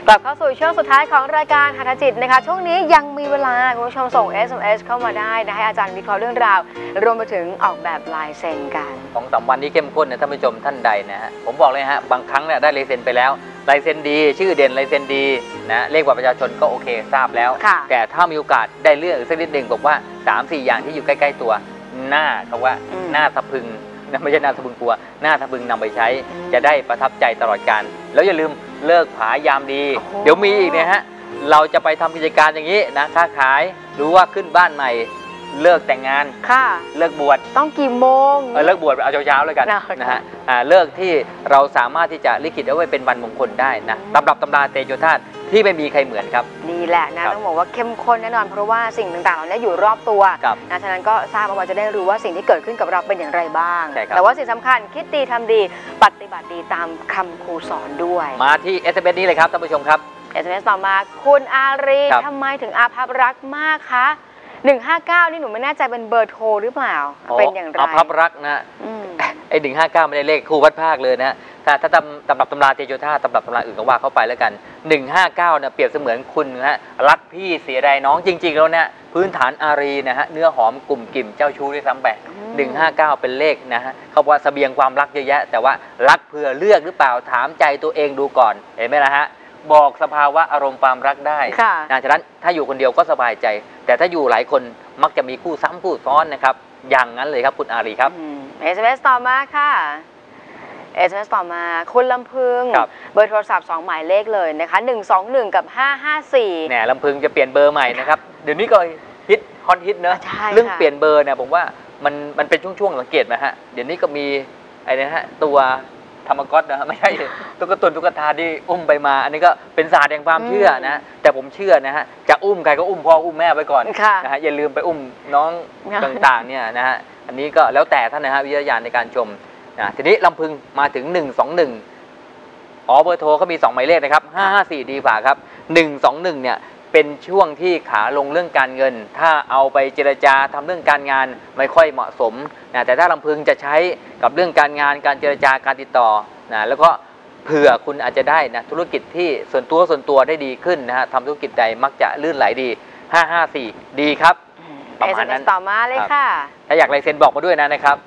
กลับเข้าสู่ช่วงสุดท้ายของรายการหัตถจิตนะคะช่วงนี้ยังมีเวลาคุณผู้ชมส่ง SMS เข้ามาได้นะให้อาจารย์วิเคราะห์เรื่องราวรวมไปถึงออกแบบลายเซ็นกัน 2-3 วันนี้เข้มข้นนะท่านผู้ชมท่านใดนะฮะผมบอกเลยฮะบางครั้งเนี่ยได้ลายเซ็นไปแล้วลายเซ็นดีชื่อเด่นลายเซ็นดีนะเลขบัตรประชาชนก็โอเคทราบแล้วแต่ถ้ามีโอกาสได้เลือกสักนิดหนึ่งบอกว่า 3-4 อย่างที่อยู่ใกล้ๆตัวหน้าเขาว่าหน้าสะพึงนะไม่ใช่หน้าสะพึงกลัวหน้าสะพึงนำไปใช้จะได้ประทับใจตลอดกาลแล้วอย่าลืมเลิกผายามดีเดี๋ยวมีอีกเนี่ยฮะเราจะไปทำกิจการอย่างนี้นะค้าขายหรือว่าขึ้นบ้านใหม่เลิกแต่งงานเลิกบวชต้องกี่โมงเลิกบวชเอาเช้าๆเลยกันนะฮะเลิกที่เราสามารถที่จะลิขิตเอาไว้เป็นวันมงคลได้นะตำรับตำราเตโชธาตุที่ไม่มีใครเหมือนครับนี่แหละนะต้องบอกว่าเข้มข้นแน่นอนเพราะว่าสิ่งต่างๆเหล่านี้อยู่รอบตัวนะฉะนั้นก็ทราบเอาไว้จะได้รู้ว่าสิ่งที่เกิดขึ้นกับเราเป็นอย่างไรบ้างแต่ว่าสิ่งสำคัญคิดดีทำดีปฏิบัติดีตามคำครูสอนด้วยมาที่ SMS นี้เลยครับท่านผู้ชมครับ SMS ต่อมาคุณอารีทำไมถึงอาภัพรักมากคะ159นี่หนูไม่แน่ใจเป็นเบอร์โทรหรือเปล่าเป็นอย่างไรอาภัพรักนะไอ้159ไม่ได้เลขคู่วัดภาคเลยนะถ้าตำรับตำราเตโชธาตุตำรับตำราอื่นก็ว่าเข้าไปแล้วกัน159เนี่ยเปรียบเสมือนคุณนะฮะรักพี่เสียดายน้องจริงๆแล้วเนี่ยพื้นฐานอารีนะฮะเนื้อหอมกลุ่มกิ่มเจ้าชู้ด้วยซ้ำไป159เป็นเลขนะฮะเขาบอกว่าเสบียงความรักเยอะแยะแต่ว่ารักเพื่อเลือกหรือเปล่าถามใจตัวเองดูก่อนเห็นไหมล่ะฮะบอกสภาวะอารมณ์ความรักได้ฉะนั้นถ้าอยู่คนเดียวก็สบายใจแต่ถ้าอยู่หลายคนมักจะมีคู่ซ้ำคู่ซ้อนนะครับอย่างนั้นเลยครับคุณอารีครับ SMS ต่อมาค่ะ SMS ต่อมาคุณลำพึงเบอร์โทรศัพท์2หมายเลขเลยนะคะ121กับ554 เนี่ยลำพึงจะเปลี่ยนเบอร์ใหม่นะครับเดี๋ยวนี้ก็ฮิตฮอตฮิตเนอะเรื่องเปลี่ยนเบอร์เนี่ยผมว่ามันเป็นช่วงๆสังเกตไหมฮะเดี๋ยวนี้ก็มีไอ้นะฮะตัวธรรมก๊อตนะไม่ใช่ตุ๊กตาที่อุ้มไปมาอันนี้ก็เป็นศาสตร์แห่งความเชื่อนะแต่ผมเชื่อนะฮะจะอุ้มใครก็อุ้มพ่ออุ้มแม่ไว้ก่อนนะฮะอย่าลืมไปอุ้มน้องต่างๆเนี่ยนะฮะอันนี้ก็แล้วแต่ท่านนะฮะวิทยาในการชมนะทีนี้ลำพึงมาถึง121เบอร์โทรเขามี2หมายเลขนะครับ554ดีกว่าครับ121เนี่ยเป็นช่วงที่ขาลงเรื่องการเงินถ้าเอาไปเจรจาทำเรื่องการงานไม่ค่อยเหมาะสมนะแต่ถ้าลำพึงจะใช้กับเรื่องการงานการเจรจาการติดต่อนะแล้วก็เผื่อคุณอาจจะได้นะธุรกิจที่ส่วนตัวได้ดีขึ้นนะฮะทำธุรกิจใดมักจะลื่นไหลดี554ดีครับประมาณนั้นต่อมาเลยค่ะถ้าอยากลายเซ็นบอกมาด้วยนะครับ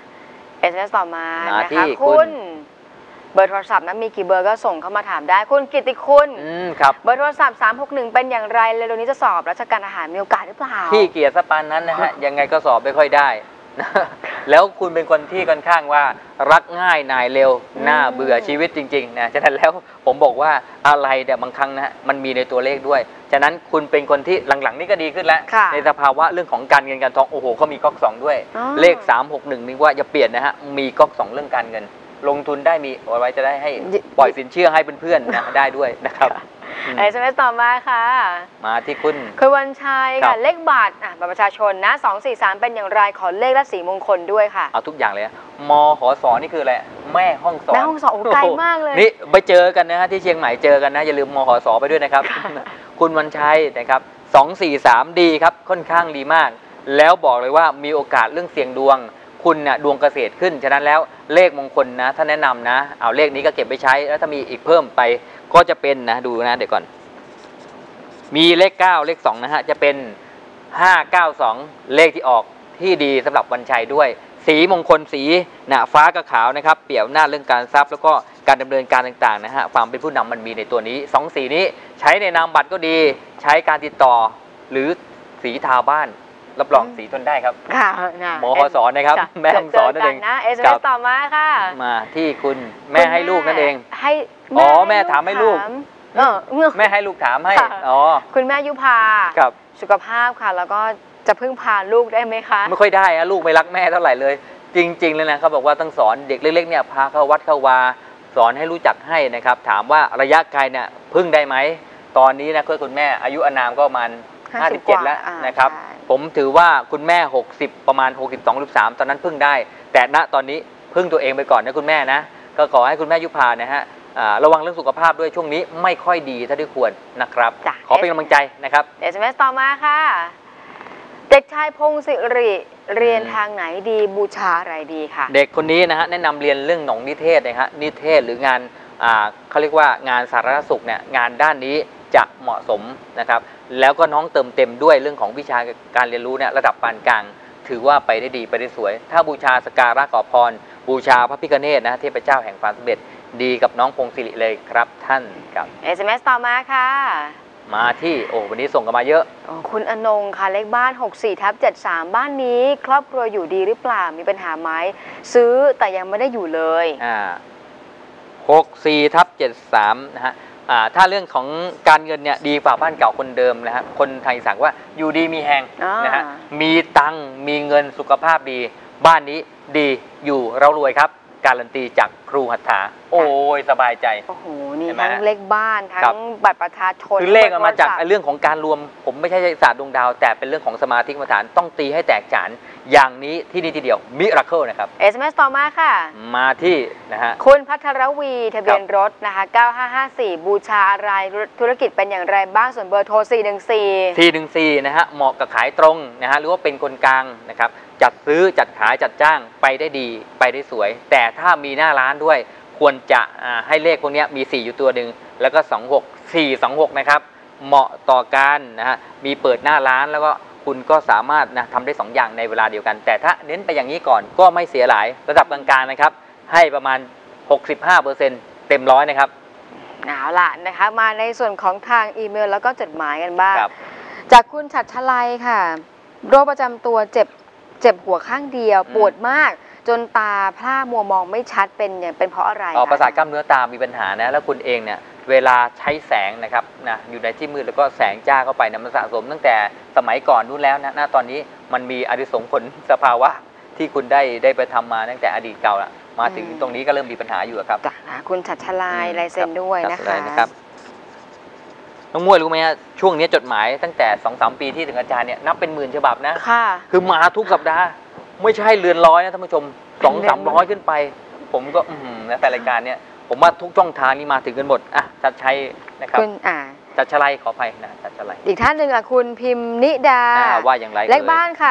SMS ต่อมานะคะคุณเบอร์โทรศัพท์นั้นมีกี่เบอร์ก็ส่งเข้ามาถามได้คุณกิติคุณครับเบอร์โทรศัพท์361เป็นอย่างไรเร็วนี้จะสอบราชการทหารมีโอกาสหรือเปล่าที่เกียรติสปานนั้นนะฮะยังไงก็สอบไม่ค่อยได้แล้วคุณเป็นคนที่ค่อนข้างว่ารักง่ายนายเร็วน่าเบื่อชีวิตจริงๆนะฉะนั้นแล้วผมบอกว่าอะไรเนี่ยบางครั้งนะมันมีในตัวเลขด้วยฉะนั้นคุณเป็นคนที่หลังๆนี่ก็ดีขึ้นแล้วในสภาวะเรื่องของการเงินการทองโอ้โหเขามีก๊อก2ด้วยเลข361นี่ว่าอย่าเปลี่ยนนะฮะมีก๊อก2เรื่องการเงินลงทุนได้มีไว้จะได้ให้ปล่อยสินเชื่อให้เพื่อนๆนะได้ด้วยนะครับ SMS ต่อมาค่ะมาที่คุณวันชัยค่ะเลขบัตรประชาชนนะ243เป็นอย่างไรขอเลขและสีมงคลด้วยค่ะเอาทุกอย่างเลยมหสนี่คืออะไรแม่ห้องสอนไกลมากเลยนี่ไปเจอกันนะฮะที่เชียงใหม่เจอกันนะอย่าลืมมหสไปด้วยนะครับ คุณวันชัยนะครับ243ดีครับค่อนข้างดีมากแล้วบอกเลยว่ามีโอกาสเรื่องเสี่ยงดวงคุณนะดวงเกษตรขึ้นฉะนั้นแล้วเลขมงคลนะถ้าแนะนำนะเอาเลขนี้ก็เก็บไปใช้แล้วถ้ามีอีกเพิ่มไปก็จะเป็นนะดูนะเดี๋ยวก่อนมีเลข9เลข2นะฮะจะเป็น592เลขที่ออกที่ดีสำหรับวันชัยด้วยสีมงคลสีนะฟ้ากับขาวนะครับเปี่ยมหน้าเรื่องการทรัพย์แล้วก็การดำเนินการต่างๆนะฮะความเป็นผู้นำมันมีในตัวนี้2สีนี้ใช้ในนามบัตรก็ดีใช้การติดต่อหรือสีทาบ้านรับรองสีทนได้ครับค่ะหมอสอนนะครับแม่สอนนั่นเองนะSMS ต่อมาค่ะมาที่คุณแม่ให้ลูกนั่นเองให้แม่ถามให้ลูกแม่ให้ลูกถามให้คุณแม่ยุพาสุขภาพค่ะแล้วก็จะพึ่งพาลูกได้ไหมคะไม่ค่อยได้อะลูกไม่รักแม่เท่าไหร่เลยจริงๆเลยนะเขาบอกว่าต้องสอนเด็กเล็กๆเนี่ยพาเข้าวัดเข้าวาสอนให้รู้จักให้นะครับถามว่าระยะไกลเนี่ยพึ่งได้ไหมตอนนี้นะคุณแม่อายุอานามก็ประมาณ57แล้วนะครับผมถือว่าคุณแม่60ประมาณ62-63ตอนนั้นพึ่งได้แต่ณตอนนี้พึ่งตัวเองไปก่อนนะคุณแม่นะก็ขอให้คุณแม่ยุพานะฮะระวังเรื่องสุขภาพด้วยช่วงนี้ไม่ค่อยดีถ้าที่ควรนะครับขอเป็นกำลังใจนะครับ SMS ต่อมาค่ะเด็กชายพงศิริเรียนทางไหนดีบูชาอะไรดีค่ะเด็กคนนี้นะฮะแนะนำเรียนเรื่องหนองนิเทศนะฮะนิเทศหรืองานเขาเรียกว่างานสาธารณสุขเนี่ยงานด้านนี้จะเหมาะสมนะครับแล้วก็น้องเติมเต็มด้วยเรื่องของวิชาการเรียนรู้เนี่ยระดับปานกลางถือว่าไปได้ดีไปได้สวยถ้าบูชาสการะขอพรบูชาพระพิฆเนศนะเทพเจ้าแห่งความสำเร็จดีกับน้องพงศิริเลยครับท่านครับ SMS ต่อมาค่ะมาที่วันนี้ส่งกันมาเยอะคุณอนงค่ะเลขบ้าน 64/73 บ้านนี้ครอบครัวอยู่ดีหรือเปล่ามีปัญหาไหมซื้อแต่ยังไม่ได้อยู่เลย 64/73นะฮะถ้าเรื่องของการเงินเนี่ยดีกว่าบ้านเก่าคนเดิมนะฮะคนไทยสั่งว่าอยู่ดีมีแหงนะฮะมีตังมีเงินสุขภาพดีบ้านนี้ดีอยู่เรารวยครับการันตีจากครูหัตถาโอ้ยสบายใจโอ้โหนี่ทั้งเลขบ้านทั้งบัตรประชาชนคือเลขมาจากเรื่องของการรวมผมไม่ใช่ศาสตร์ดวงดาวแต่เป็นเรื่องของสมาธิกรรมฐานต้องตีให้แตกฉานอย่างนี้ที่นี่ทีเดียวมิราเคิลนะครับ SMS ต่อมาค่ะมาที่นะฮะคุณพัทรวีทะเบียนรถนะคะ9554บูชาอะไรธุรกิจเป็นอย่างไรบ้างส่วนเบอร์โทร414 นะฮะเหมาะกับขายตรงนะฮะหรือว่าเป็นคนกลางนะครับจัดซื้อจัดขายจัดจ้างไปได้ดีไปได้สวยแต่ถ้ามีหน้าร้านด้วยควรจะให้เลขพวกนี้มี4อยู่ตัวหนึ่งแล้วก็426นะครับเหมาะต่อการนะฮะมีเปิดหน้าร้านแล้วก็คุณก็สามารถนะทำได้2อย่างในเวลาเดียวกันแต่ถ้าเน้นไปอย่างนี้ก่อนก็ไม่เสียหลายระดับกลางๆนะครับให้ประมาณ 65% เต็มร้อยนะครับเอาล่ะนะคะมาในส่วนของทางอีเมลแล้วก็จดหมายกันบ้างจากคุณฉัตรชลัยค่ะโรคประจำตัวเจ็บหัวข้างเดียวปวดมากจนตาพร่ามัวมองไม่ชัดเป็นเพราะอะไรประสาทกล้ามเนื้อตามีปัญหานะแล้วคุณเองเนี่ยเวลาใช้แสงนะครับนะอยู่ในที่มืดแล้วก็แสงจ้าเข้าไปนะมันสะสมตั้งแต่สมัยก่อนนู้นแล้วนะตอนนี้มันมีอานิสงส์ผลสภาวะที่คุณได้ไปทำมาตั้งแต่อดีตเก่าละมาถึงตรงนี้ก็เริ่มมีปัญหาอยู่ครับคุณฉัตรชลัยลายเซ็นด้วยนะคะน้องมวยรู้ไหมฮะช่วงนี้จดหมายตั้งแต่ 2-3 ปีที่ถึงอาจารย์เนี่ยนับเป็นหมื่นฉบับนะคือมาทุกสัปดาห์ไม่ใช่เรือนร้อยนะท่านผู้ชม 200-300 ขึ้นไปผมก็นะแต่รายการเนี่ยผมว่าทุกช่องทางนี้มาถึงกันหมดจัดชัยนะครับจัดชลัยขออภัยนะจัดชลัยอีกท่านหนึ่งคุณพิมนิดาว่าอย่างไรเลขบ้านค่ะ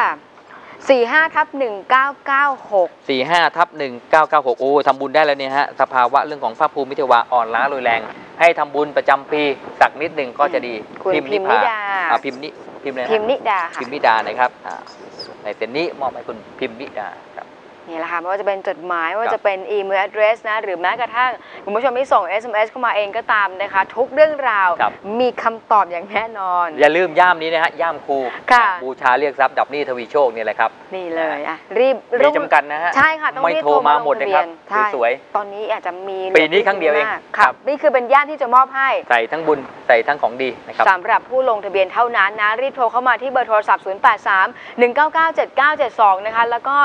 45/1996 45/1996โอ้ทำบุญได้แล้วเนี่ยฮะสภาวะเรื่องของภาคภูมิเทวาอ่อนล้าโรยแรงให้ทำบุญประจำปีสักนิดหนึ่งก็จะดีพิมนิดาพิมนิดาพิมนิดานะครับในเซนนี้มอบให้คุณพิมนิดาครับนี่แหละค่ะไม่ว่าจะเป็นจดหมายว่าจะเป็นอีเมล address นะหรือแม้กระทั่งคุณผู้ชมที่ส่ง SMS เข้ามาเองก็ตามนะคะทุกเรื่องราวมีคำตอบอย่างแน่นอนอย่าลืมย่ามนี้นะฮะย่ามครูบูชาเรียกทรัพย์ดับหนี้ทวีโชคนี่แหละครับนี่เลยรีบมีจำกัดนะฮะใช่ค่ะต้องรีบโทรมาหมดนะครับสวยตอนนี้อาจจะมีปีนี้ครั้งเดียวเองครับนี่คือเป็นย่านที่จะมอบให้ใส่ทั้งบุญใส่ทั้งของดีนะครับสำหรับผู้ลงทะเบียนเท่านั้นนะรีบโทรเข้ามาที่เบอร์โทรศัพท์0831997972นะคะแล้วก็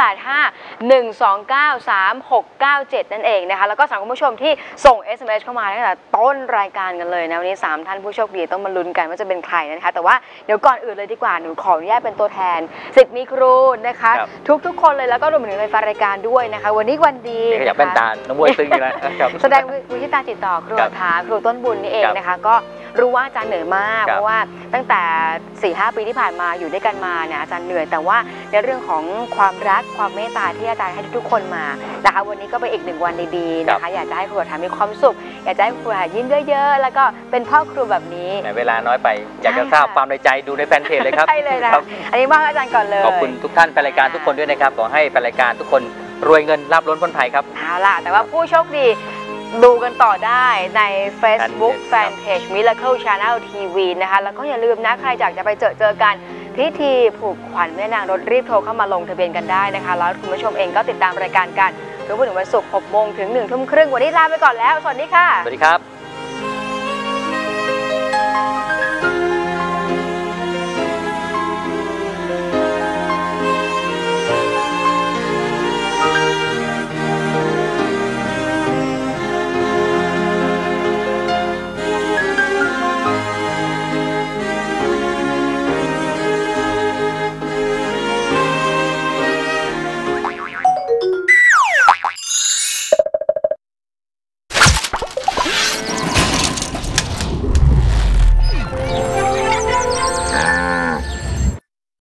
0851293697นั่นเองนะคะแล้วก็สำหรับคุณผู้ชมที่ส่ง SMS เข้ามาตั้งแต่ต้นรายการกันเลยนะวันนี้3ท่านผู้โชคดีต้องมาลุ้นกันว่าจะเป็นใครนะคะแต่ว่าเดี๋ยวก่อนอื่นเลยดีกว่าหนูขออนุญาตเป็นตัวแทนศิษย์มีครูนะคะทุกคนเลยแล้วก็รวมถึงในรายการด้วยนะคะวันนี้วันดีอยากเป็นตาน้องมวยซึ้งอยู่แล้วแสดงวิธีการติดต่อครูถาครูต้นบุญนี่เองนะคะก็รู้ว่าอาจารย์เหนื่อยมากเพราะว่าตั้งแต่ 4-5 ปีที่ผ่านมาอยู่ด้วยกันมาเนี่ยอาจารย์เหนื่อยแต่ว่าในเรื่องของความรักความเมตตาที่อาจารย์ให้ทุกคนมานะคะวันนี้ก็เป็นอีก1วันดีๆนะคะอยากจะให้ครูถามีความสุขอยากจะให้ครูถายิ้มเยอะๆแล้วก็เป็นพ่อครูแบบนี้ในเวลาน้อยไปอยากจะทราบความในใจดูในแฟนเพจเลยครับใช่เลยนะอันนี้มากอาจารย์ก่อนเลยขอบคุณทุกท่านแฟนรายการทุกคนด้วยนะครับขอให้แฟนรายการทุกคนรวยเงินรับล้นพ้นภัยครับเอาล่ะแต่ว่าผู้โชคดีดูกันต่อได้ใน Facebook Fanpage Miracle Channel TV นะคะแล้วก็อย่าลืมนะใครอยากจะไปเจอกันพิธีผูกขวัญแม่นางรถรีบโทรเข้ามาลงทะเบียนกันได้นะคะแล้วคุณผู้ชมเองก็ติดตามรายการกันทุกวันศุกร์ 6 โมงถึง 1 ทุ่มครึ่งวันนี้ลาไปก่อนแล้วสวัสดีค่ะสวัสดีครับ